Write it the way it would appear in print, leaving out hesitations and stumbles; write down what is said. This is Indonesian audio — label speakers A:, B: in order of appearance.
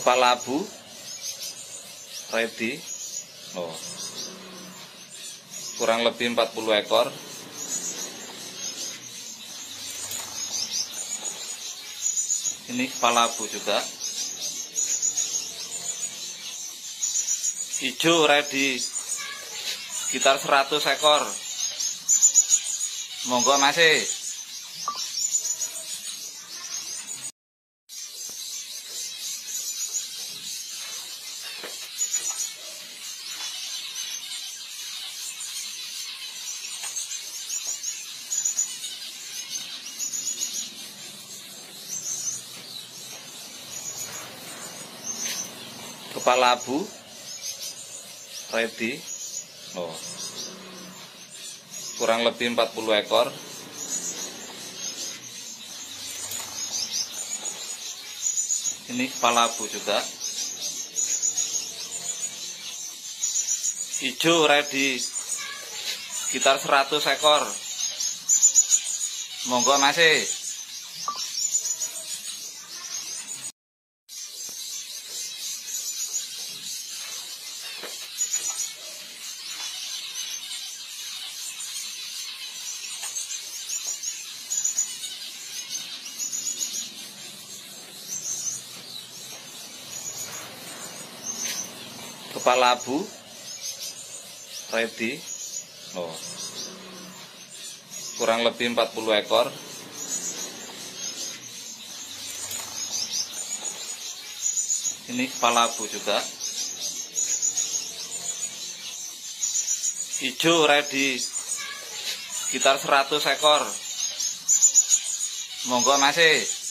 A: Kepala abu ready. Kurang lebih 40 ekor. Ini kepala abu juga. Hijau ready sekitar 100 ekor. Monggo masih. Kepala abu ready. Kurang lebih 40 ekor. Ini kepala abu juga. Hijau ready sekitar 100 ekor. Monggo masih. Kepala abu ready. Kurang lebih 40 ekor. Ini kepala abu juga. Hijau ready sekitar 100 ekor. Monggo masih.